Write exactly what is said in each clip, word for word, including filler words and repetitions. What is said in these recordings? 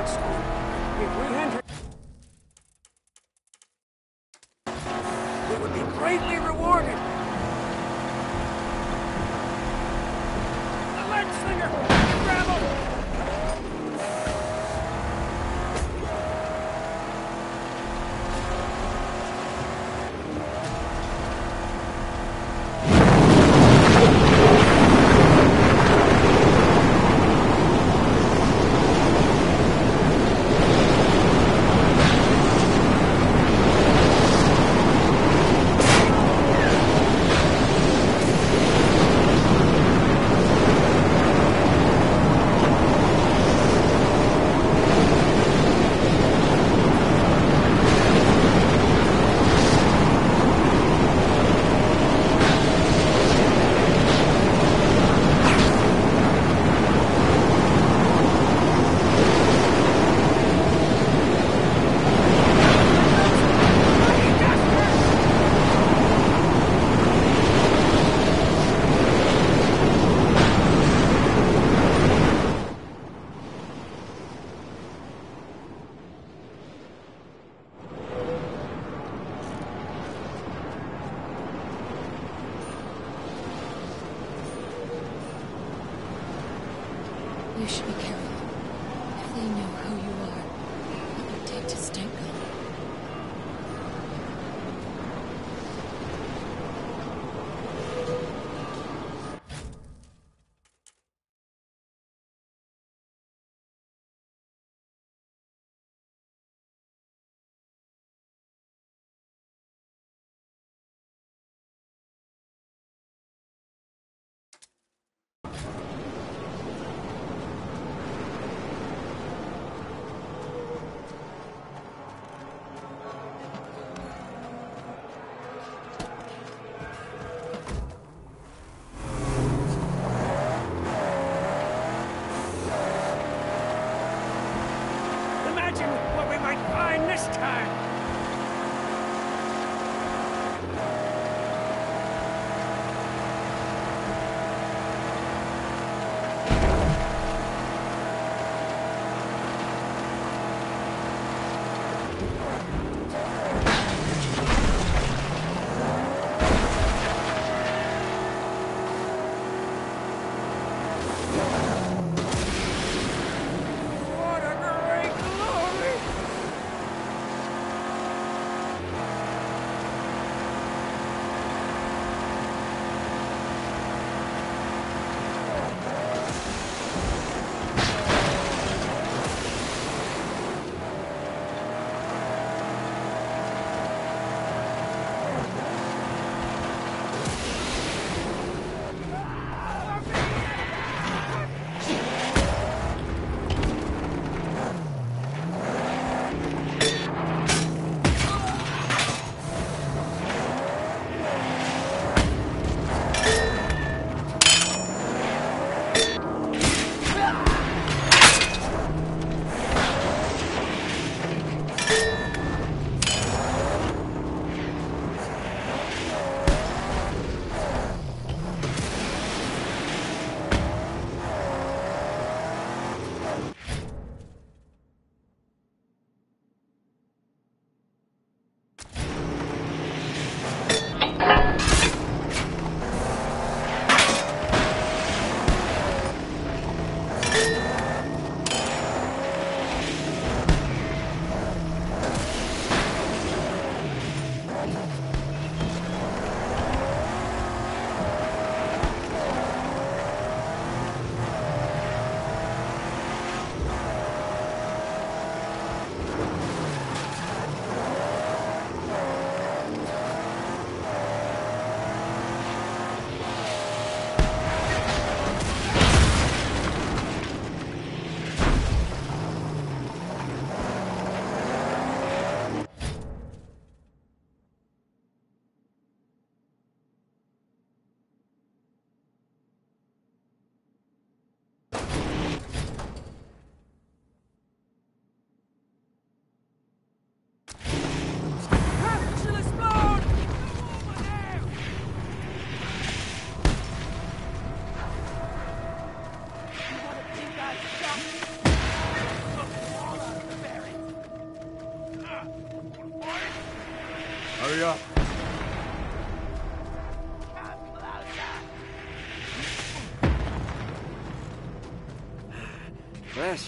stone. If we enter, we would be greatly rewarded. The lead slinger! Grab him! You should be careful. If they knew who you are, it would take to stink them. Imagine what we might find this time! What a great glory!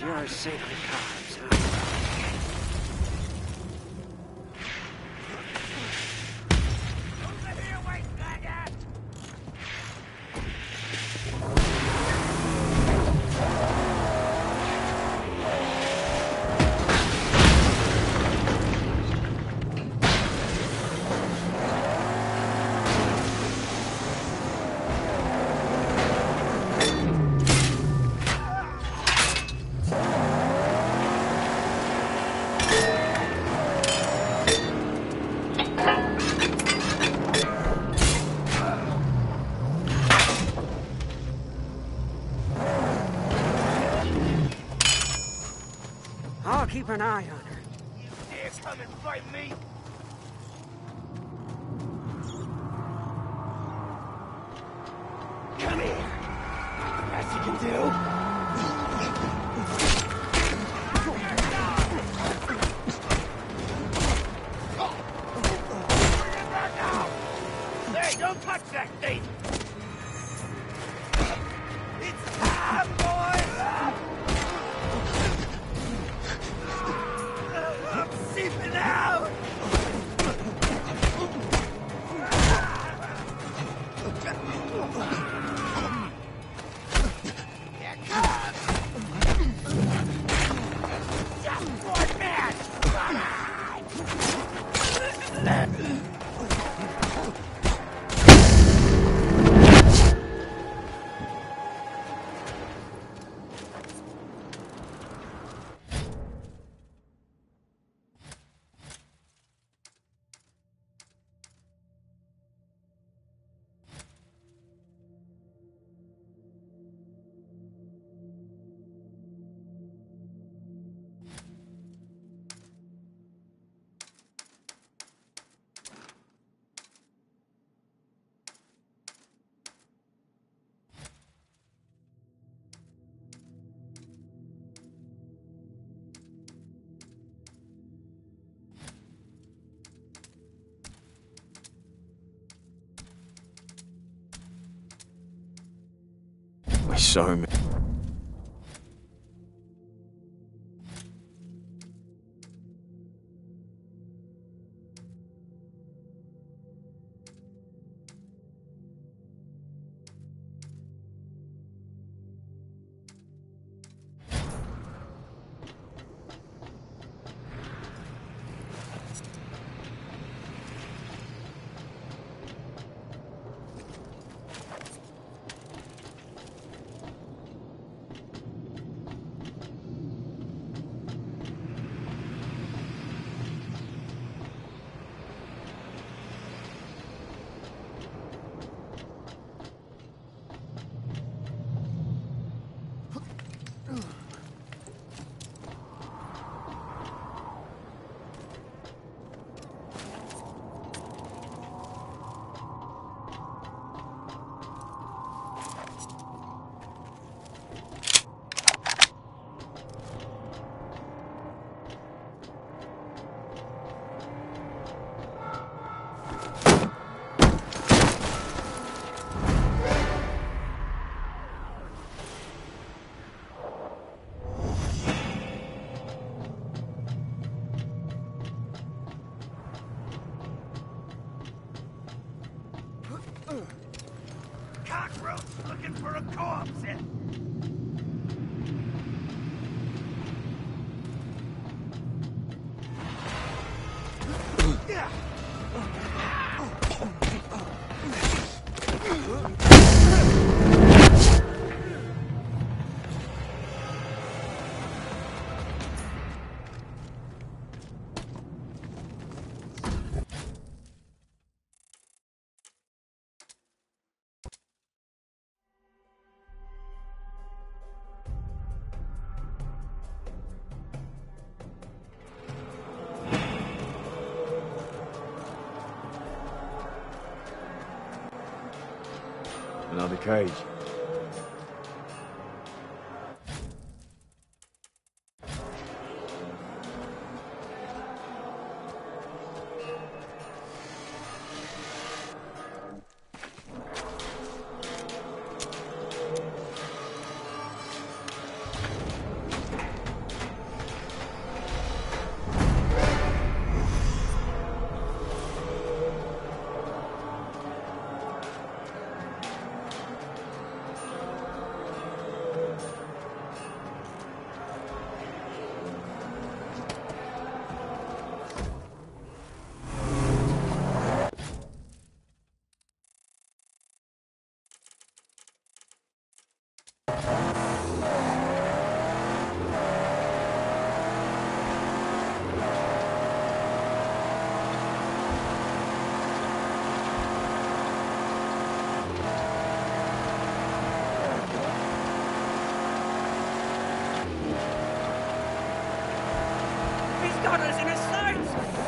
your sacred cause, huh? Over here, white faggot! I'll keep an eye on her. You dare come and fight me? Come here. Best you can do. Hey, don't touch that thing! It's time, boys! I'm seeping out! Here it comes! Just one man! Come on! We're so many. Cockroach looking for a corpse. Yeah. Another cage. got us in his sights!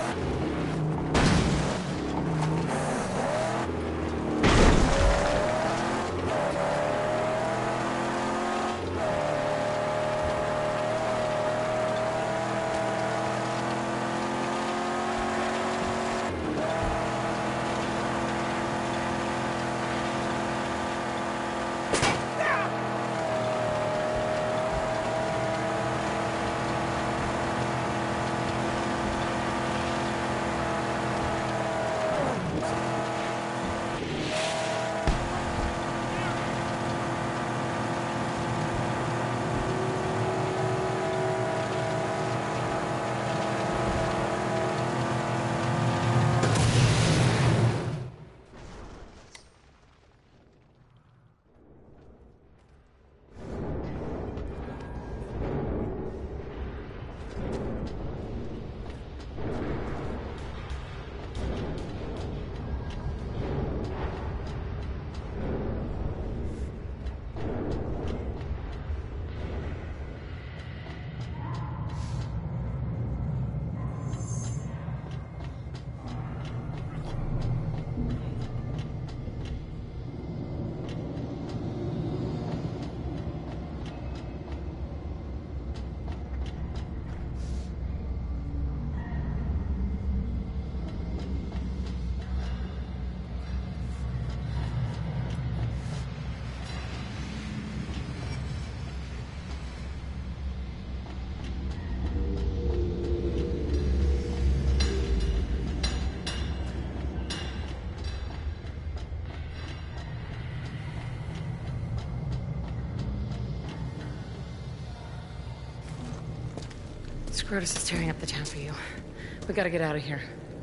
Scrotus is tearing up the town for you. We gotta get out of here.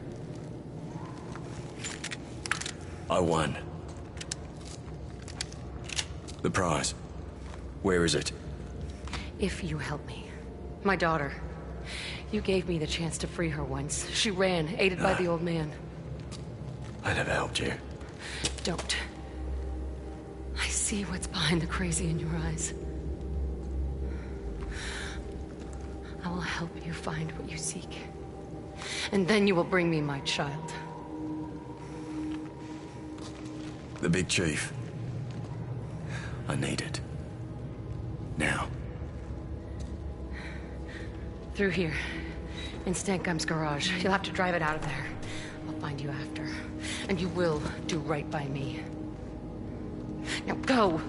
I won. The prize. Where is it? If you help me. My daughter. You gave me the chance to free her once. She ran, aided by the old man. I never helped you. Don't. I see what's behind the crazy in your eyes. I will help you find what you seek. And then you will bring me my child. The big chief. I need it. Now. Through here. In Stankheim's garage. You'll have to drive it out of there. I'll find you after. And you will do right by me. Now go!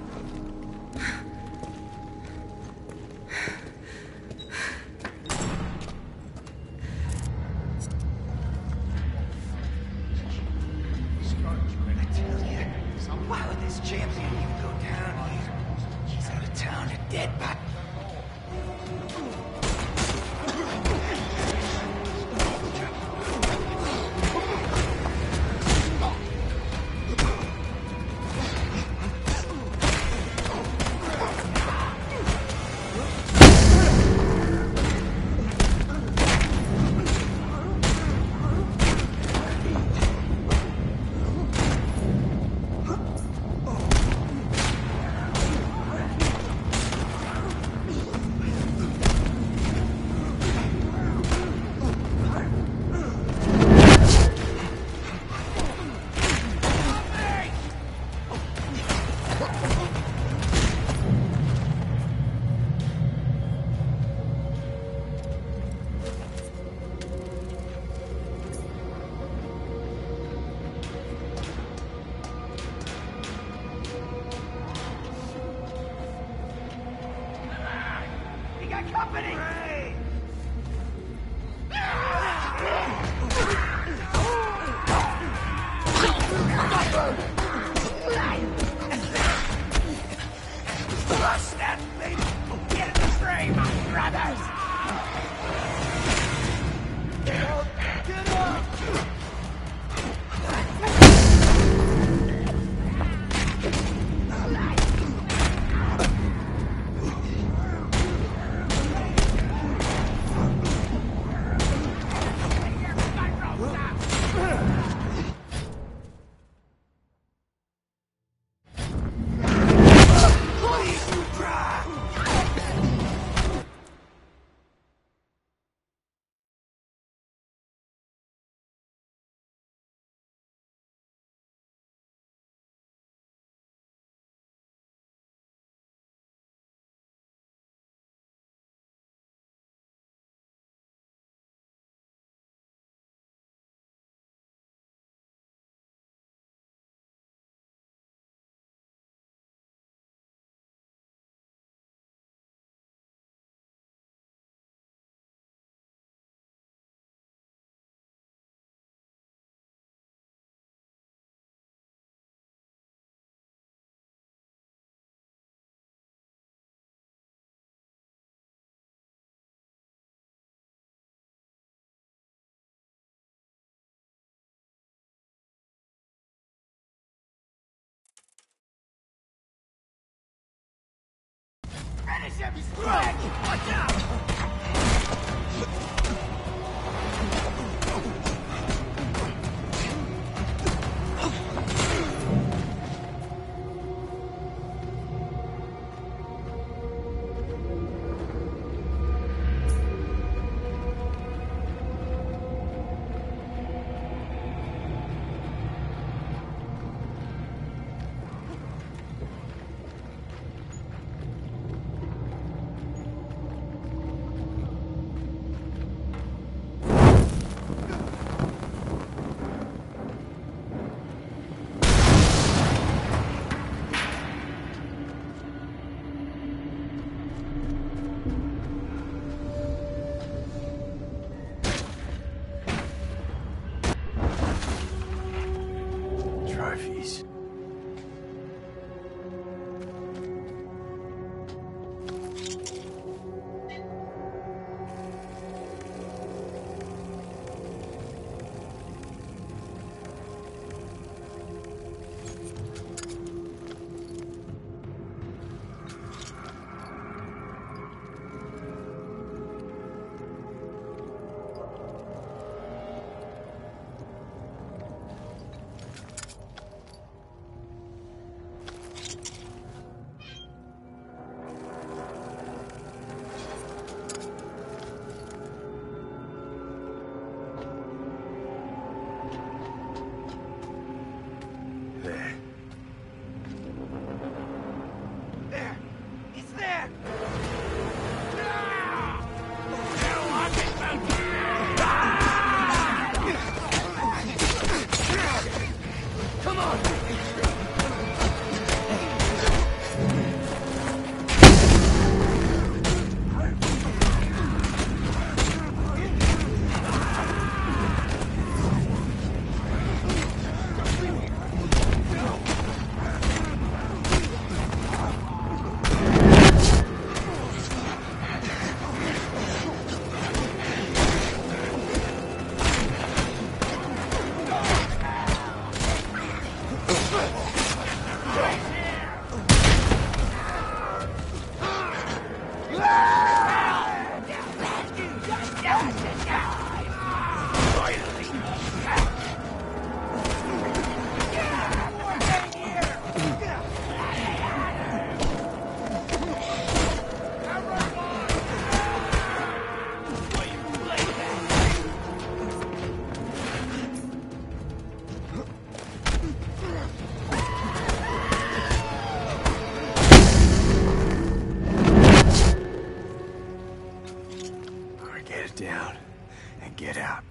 Get it down and get out.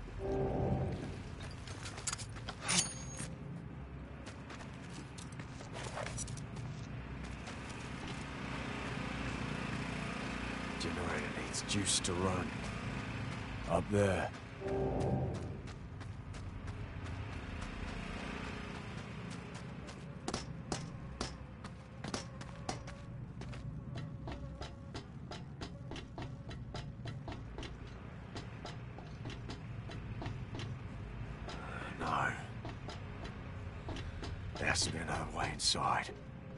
Generator needs juice to run. Up there. No. There has to be another way inside.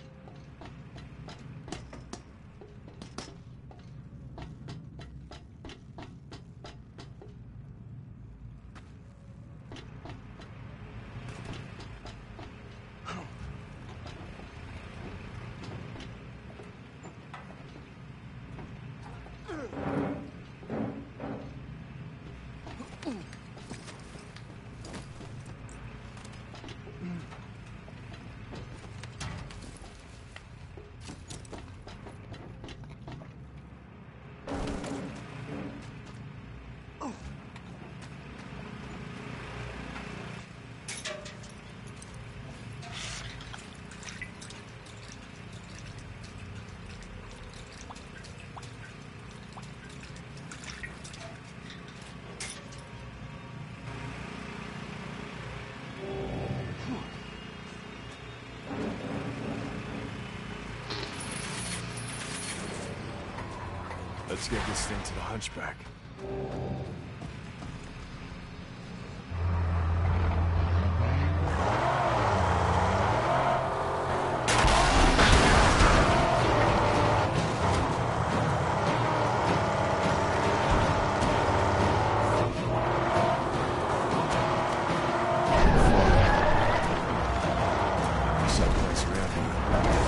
Let's get this thing to the Hunchback. Someplace around here.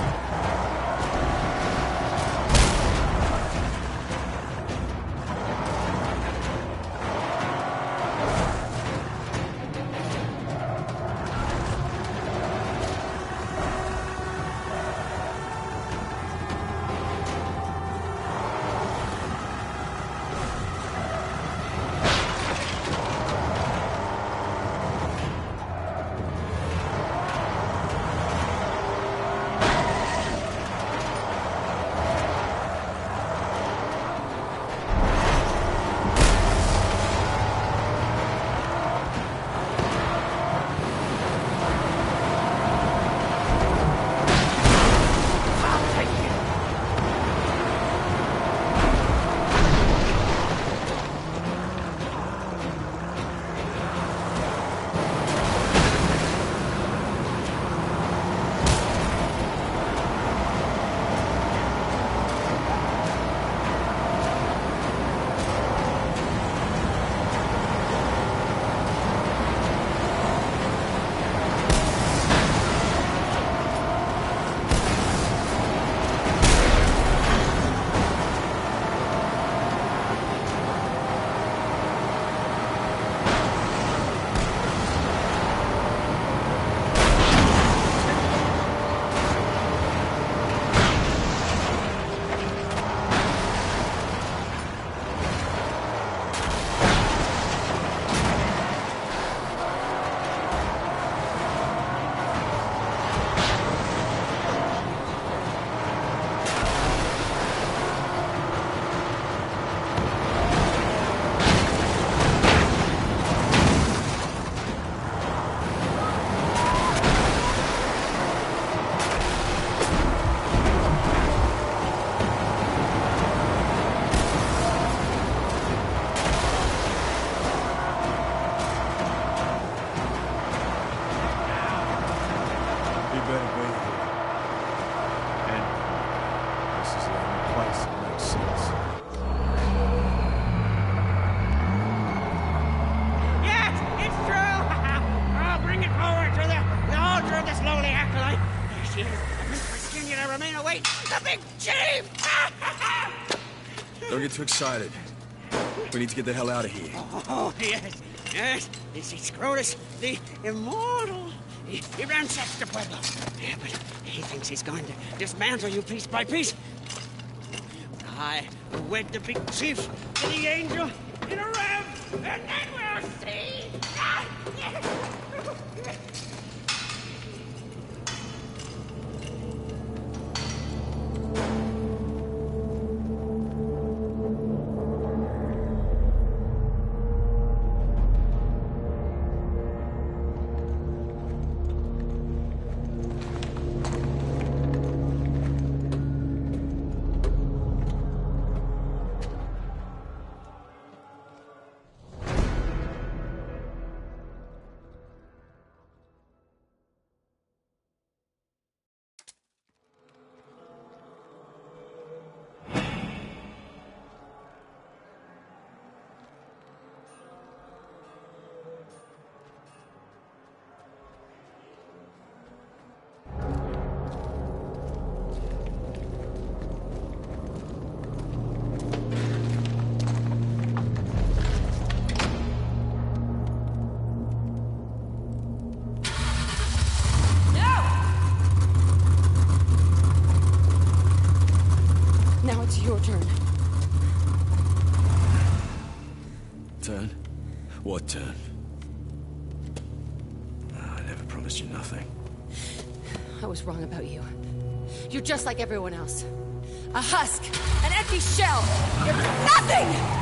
remain await the big chief! Don't get too excited. We need to get the hell out of here. Oh, yes, yes. This is Scrotus, the immortal. He, he ransacks the Pueblo. Yeah, but he thinks he's going to dismantle you piece by piece. I will wed the big chief to the angel in a ram, and then we'll see. It's your turn. Turn? What turn? Oh, I never promised you nothing. I was wrong about you. You're just like everyone else. A husk! An empty shell! You're nothing!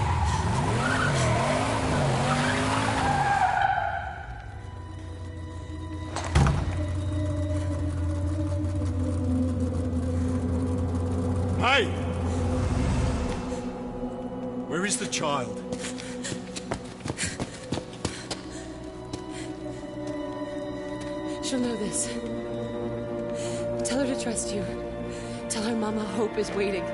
Hey! Where is the child? She'll know this. Tell her to trust you. Tell her Mama Hope is waiting.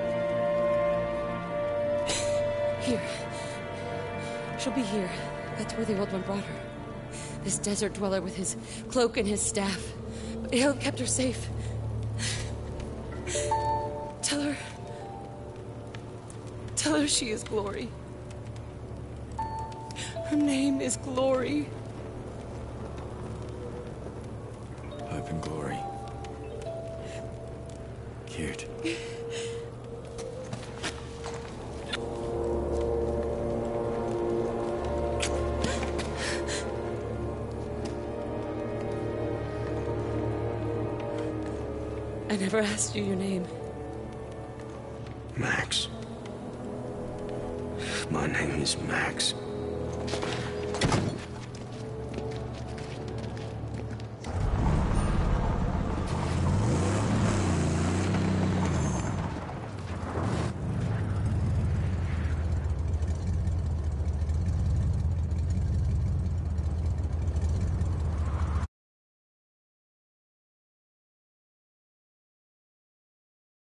Here. She'll be here. That's where the old one brought her. This desert dweller with his cloak and his staff. But he'll kept her safe. Tell her... Tell her she is Glory. Her name is Glory. Hope and Glory. Cute. I never asked you your name. Max. My name is Max.